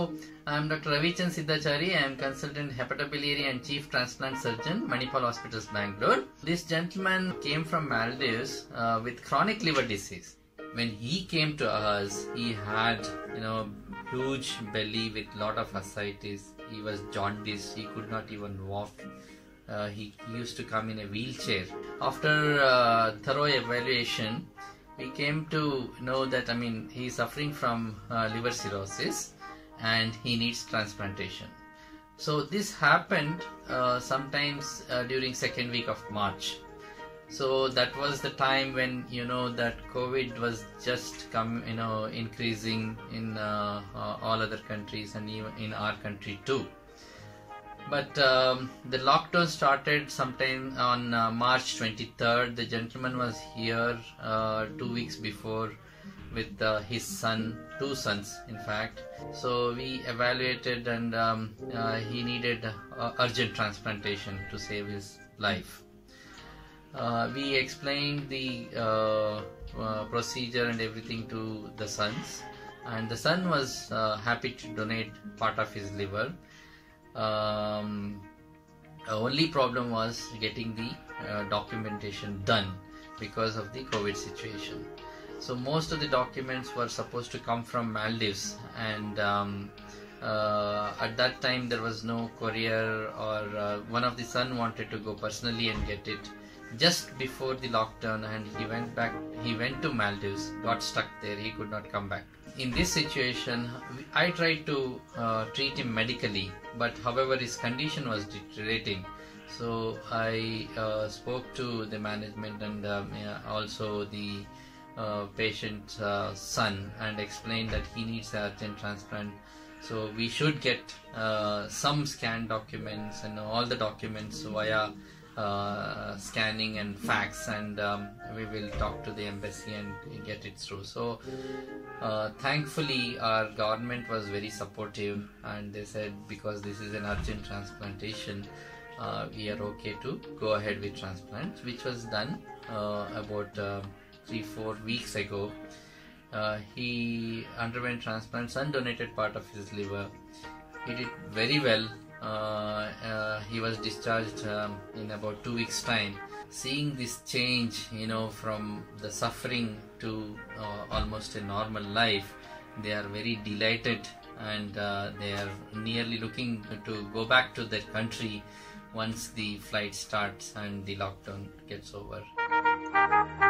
So, I am Dr. Ravichandran Siddhachari. I am consultant hepatobiliary and chief transplant surgeon, Manipal Hospitals, Bangalore. This gentleman came from Maldives with chronic liver disease. When he came to us, he had, huge belly with lot of ascites. He was jaundiced. He could not even walk. He used to come in a wheelchair. After thorough evaluation, we came to know that he is suffering from liver cirrhosis and he needs transplantation. So this happened sometimes during second week of March. So that was the time when that COVID was just increasing in all other countries and even in our country too. But the lockdown started sometime on March 23rd. The gentleman was here 2 weeks before with his son, two sons in fact. So we evaluated and he needed urgent transplantation to save his life. We explained the procedure and everything to the sons, and the son was happy to donate part of his liver. Only problem was getting the documentation done because of the COVID situation. So most of the documents were supposed to come from Maldives, and at that time there was no courier, or one of the son wanted to go personally and get it just before the lockdown, and he went to Maldives, got stuck there, he could not come back. In this situation, I tried to treat him medically, but however his condition was deteriorating. So I spoke to the management and also the patient's son, and explained that he needs urgent transplant. So we should get some scanned documents and all the documents via scanning and fax, and we will talk to the embassy and get it through. So thankfully our government was very supportive, and they said because this is an urgent transplantation, we are okay to go ahead with transplant, which was done about 3-4 weeks ago. He underwent transplant. Son donated part of his liver. He did very well. He was discharged in about 2 weeks time. Seeing this change, from the suffering to almost a normal life, they are very delighted, and they are nearly looking to go back to their country once the flight starts and the lockdown gets over.